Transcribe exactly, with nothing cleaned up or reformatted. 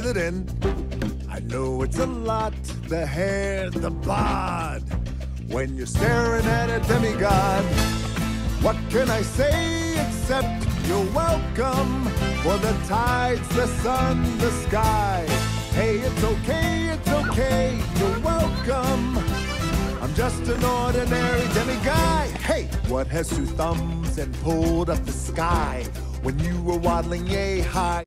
breathe it in. I know it's a lot, the hair, the bod, when you're staring at a demigod. What can I say except you're welcome for the tides, the sun, the sky. Hey, it's okay, it's okay, you're welcome. I'm just an ordinary demiguy. Hey, what has two thumbs and pulled up the sky when you were waddling yay high?